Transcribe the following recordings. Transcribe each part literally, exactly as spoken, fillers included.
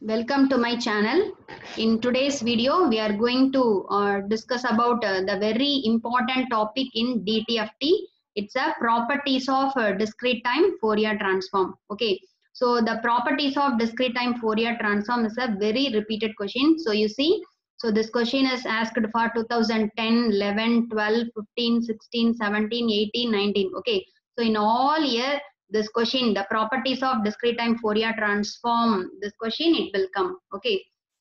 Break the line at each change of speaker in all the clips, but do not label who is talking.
Welcome to my channel. In today's video, we are going to uh, discuss about uh, the very important topic in D T F T. It's a properties of uh, discrete time Fourier transform. Okay, so the properties of discrete time Fourier transform is a very repeated question. So you see, so this question is asked for two thousand ten, eleven, twelve, fifteen, sixteen, seventeen, eighteen, nineteen. Okay, so in all year, this question, the properties of discrete time Fourier transform, this question it will come. Okay,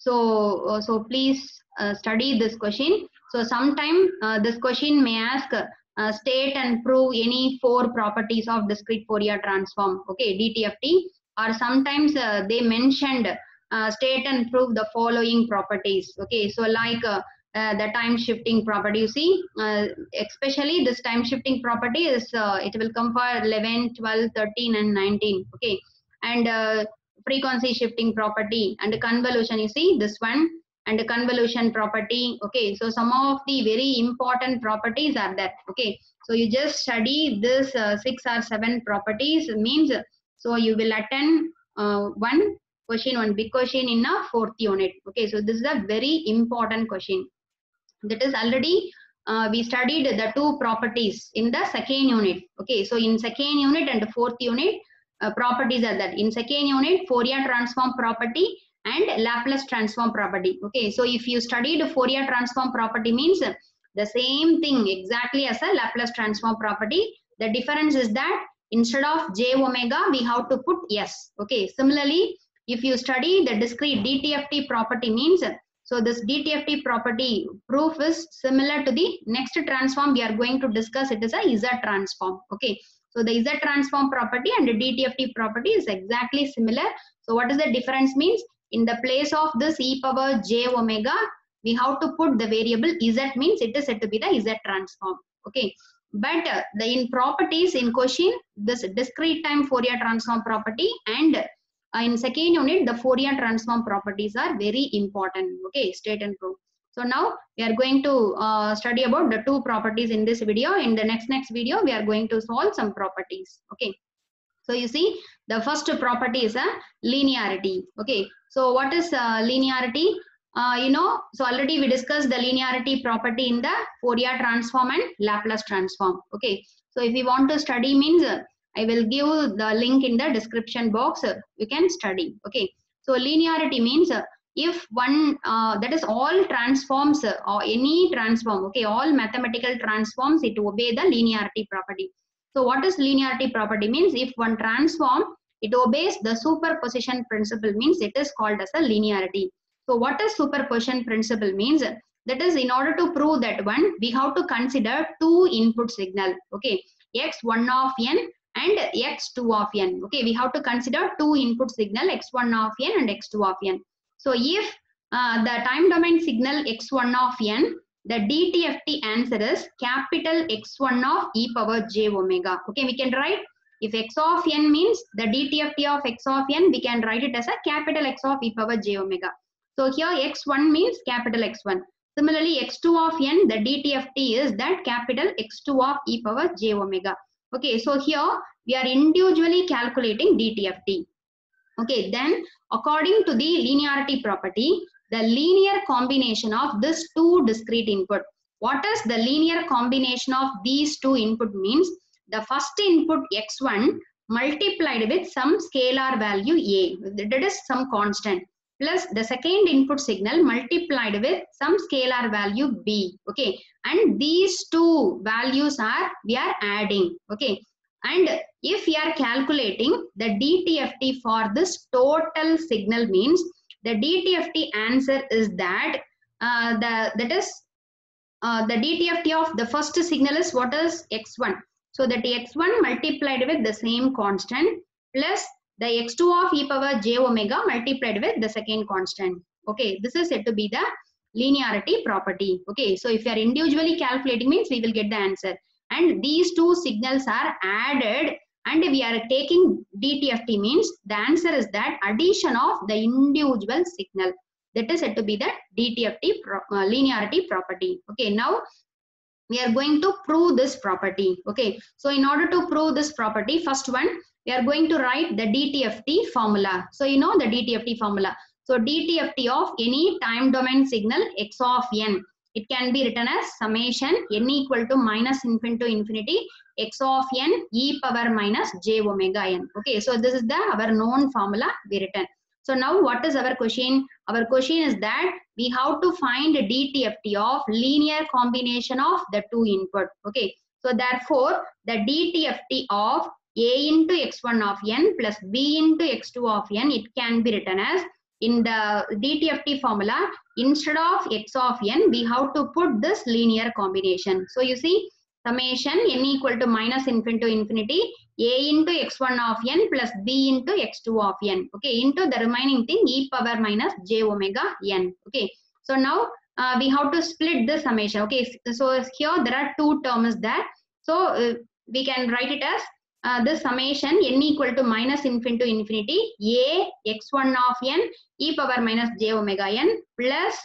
so uh, so please uh, study this question. So sometime uh, this question may ask uh, state and prove any four properties of discrete Fourier transform. Okay, D T F T, or sometimes uh, they mentioned uh, state and prove the following properties. Okay, so like uh, Uh, the time shifting property, you see, uh, especially this time shifting property is uh, it will come for eleven, twelve, thirteen and nineteen. Okay, and uh, frequency shifting property and convolution, you see this one, and the convolution property. Okay, so some of the very important properties are there. Okay, so you just study this uh, six or seven properties means, so you will attend uh, one question, one big question in a fourth unit. Okay, so this is a very important question. That is already uh, we studied the two properties in the second unit. Okay, so in second unit and fourth unit, uh, properties are that. In second unit, Fourier transform property and Laplace transform property. Okay, so if you studied Fourier transform property means the same thing exactly as a Laplace transform property. The difference is that instead of j omega we have to put s. Okay, similarly if you study the discrete D T F T property means, so this D T F T property proof is similar to the next transform we are going to discuss. It is a Z transform. Okay, so the Z transform property and the D T F T property is exactly similar. So what is the difference means, in the place of this e power j omega we have to put the variable Z, means it is said to be the Z transform. Okay, but uh, the in properties in question, this discrete time Fourier transform property and Uh, in second unit, the Fourier transform properties are very important. Okay, state and prove. So now we are going to uh, study about the two properties in this video. In the next next video, we are going to solve some properties. Okay, so you see, the first property is a linearity. Okay, so what is uh, linearity? Uh, you know, so already we discussed the linearity property in the Fourier transform and Laplace transform. Okay, so if you want to study means, uh, I will give the link in the description box. Uh, you can study. Okay, so linearity means uh, if one uh, that is all transforms uh, or any transform. Okay, all mathematical transforms, it obey the linearity property. So what is linearity property means, if one transform it obeys the superposition principle means it is called as a linearity. So what is superposition principle means, that is in order to prove that one we have to consider two input signal. Okay, x one of n and x two of n. Okay, we have to consider two input signal x one of n and x two of n. So if uh, the time domain signal x one of n, the D T F T answer is capital X one of e power j omega. Okay, we can write, if x of n means the D T F T of x of n, we can write it as a capital X of e power j omega. So here x one means capital X one. Similarly x two of n, the D T F T is that capital X two of e power j omega. Okay, so here we are individually calculating D T F T. Okay, then according to the linearity property, the linear combination of this two discrete input. What is the linear combination of these two input means, the first input x one multiplied with some scalar value a, that is some constant, plus the second input signal multiplied with some scalar value b. Okay, and these two values are we are adding. Okay, and if we are calculating the D T F T for this total signal means, the D T F T answer is that uh, the that is uh, the D T F T of the first signal is what is x one. So that x one multiplied with the same constant plus the x two of e power j omega multiplied with the second constant. Okay, this is said to be the linearity property. Okay, so if you are individually calculating means we will get the answer, and these two signals are added and we are taking D T F T means the answer is that addition of the individual signal. That is said to be the D T F T pro uh, linearity property. Okay, now we are going to prove this property. Okay, so in order to prove this property, first one we are going to write the D T F T formula. So you know the D T F T formula. So D T F T of any time domain signal x of n, it can be written as summation n equal to minus infinity to infinity x of n e power minus j omega n. Okay, so this is the our known formula we written. So now what is our question? Our question is that we have to find D T F T of linear combination of the two input. Okay, so therefore the D T F T of a into x one of n plus b into x two of n, it can be written as, in the D T F T formula, instead of x of n, we have to put this linear combination. So you see, summation n equal to minus infinity to infinity a into x one of n plus b into x two of n. Okay, into the remaining thing e power minus j omega n. Okay, so now uh, we have to split the summation. Okay, so here there are two terms there. So uh, we can write it as uh, this summation n equal to minus infinity to infinity a x one of n e power minus j omega n plus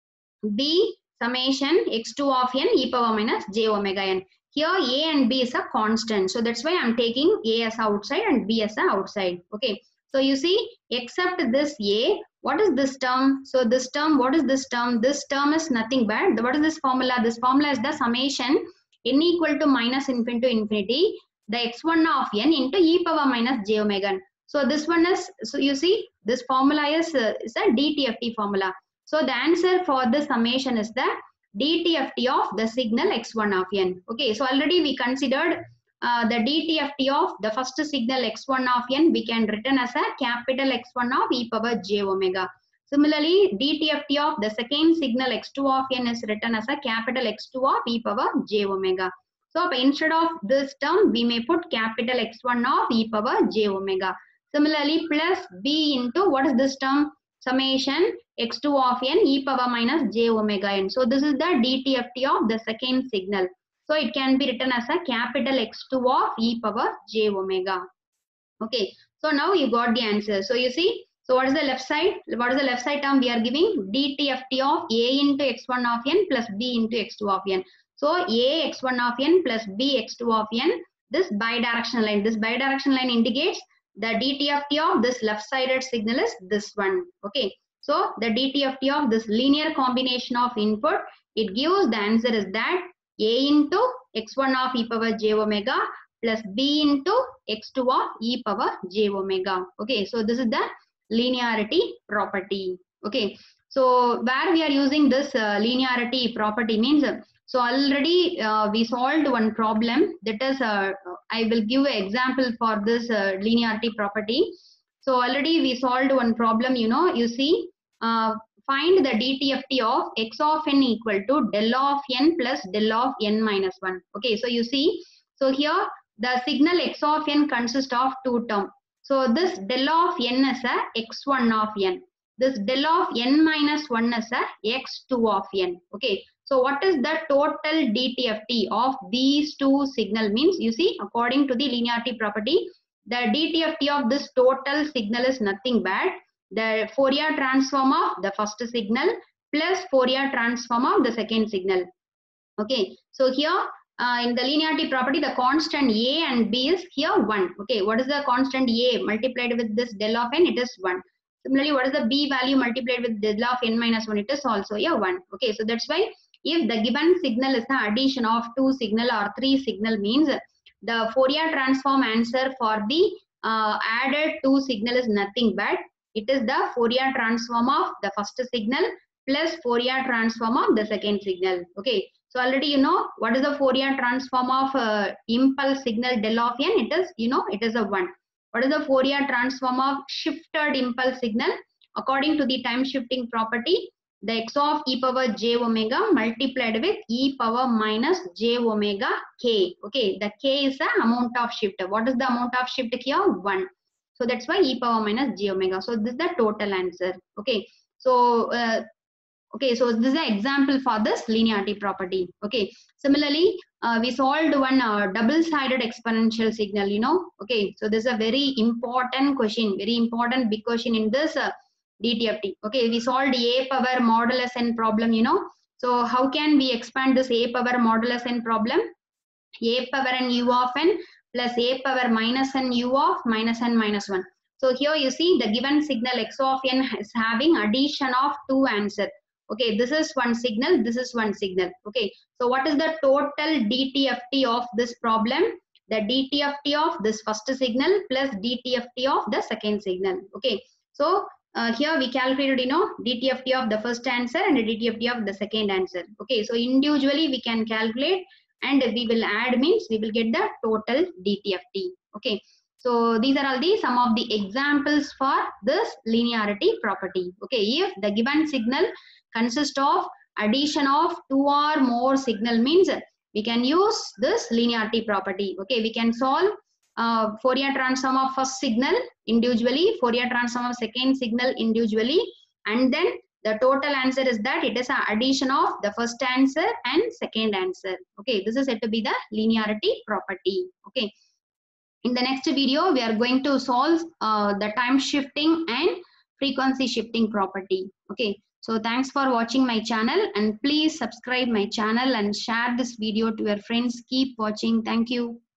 b summation x two of n e power minus j omega n. Here a and b is a constant, so that's why I'm taking a as outside and b as a outside. Okay, so you see, except this a, what is this term? So this term, what is this term? This term is nothing but, what is this formula? This formula is the summation n equal to minus infinity to infinity the x one of n into e power minus j omega n. So this one is, so you see, this formula is, uh, is a D T F T formula. So the answer for this summation is the D T F T of the signal x one of n. Okay, so already we considered uh, the D T F T of the first signal x one of n, we can written as a capital X one of e power j omega. Similarly, D T F T of the second signal x two of n is written as a capital X two of e power j omega. So instead of this term, we may put capital X one of e power j omega. Similarly, plus b into, what is this term? Summation x two of n e power minus j omega n. So this is the D T F T of the second signal. So it can be written as a capital X two of e power j omega. Okay, so now you got the answer. So you see, so what is the left side? What is the left side term we are giving? D T F T of a into x one of n plus b into x two of n. So a x one of n plus b x two of n, this bidirectional line. This bidirectional line indicates the D T F T of this left-sided signal is this one. Okay, so the D T F T of this linear combination of input, it gives the answer is that a into x one of e power j omega plus b into x two of e power j omega. Okay, so this is the linearity property. Okay, so where we are using this uh, linearity property means, so already uh, we solved one problem, that is, uh, I will give an example for this uh, linearity property. So already we solved one problem, you know, you see, uh, find the D T F T of x of n equal to del of n plus del of n minus one. Okay, so you see, so here the signal x of n consists of two terms. So this del of n is a x one of n. This del of n minus one is a x two of n. Okay, so what is the total D T F T of these two signal means, you see, according to the linearity property, the D T F T of this total signal is nothing but the Fourier transform of the first signal plus Fourier transform of the second signal. Okay, so here uh, in the linearity property, the constant a and b is here one. Okay, what is the constant a multiplied with this del of n? It is one. Similarly, what is the b value multiplied with del of n minus one? It is also here one. Okay, so that's why if the given signal is the addition of two signal or three signal means, the Fourier transform answer for the uh, added two signal is nothing but it is the Fourier transform of the first signal plus Fourier transform of the second signal. Okay, so already you know what is the Fourier transform of uh, impulse signal del of n? It is, you know, it is a one. What is the Fourier transform of shifted impulse signal? According to the time shifting property, the x of e power j omega multiplied with e power minus j omega k. Okay, the k is the amount of shift. What is the amount of shift here? one. So that's why e power minus j omega. So this is the total answer. Okay, so uh, okay, so this is an example for this linearity property. Okay, similarly, uh, we solved one uh, double-sided exponential signal, you know. Okay, so this is a very important question, very important big question in this uh, D T F T. Okay, we solved a power modulus n problem, you know. So how can we expand this a power modulus n problem? A power n u of n plus a power minus n u of minus n minus one. So here you see the given signal x of n is having addition of two answers. Okay, this is one signal, this is one signal. Okay, so what is the total D T F T of this problem? The D T F T of this first signal plus D T F T of the second signal. Okay, so uh, here we calculated, you know, D T F T of the first answer and D T F T of the second answer. Okay, so individually we can calculate and we will add, means we will get the total D T F T. Okay, so these are all the some of the examples for this linearity property. Okay, if the given signal consists of addition of two or more signal, means we can use this linearity property. Okay, we can solve uh, Fourier transform of first signal individually, Fourier transform of second signal individually, and then the total answer is that it is an addition of the first answer and second answer. Okay, this is said to be the linearity property. Okay, in the next video we are going to solve uh, the time shifting and frequency shifting property. Okay, so thanks for watching my channel, and please subscribe my channel and share this video to your friends. Keep watching. Thank you.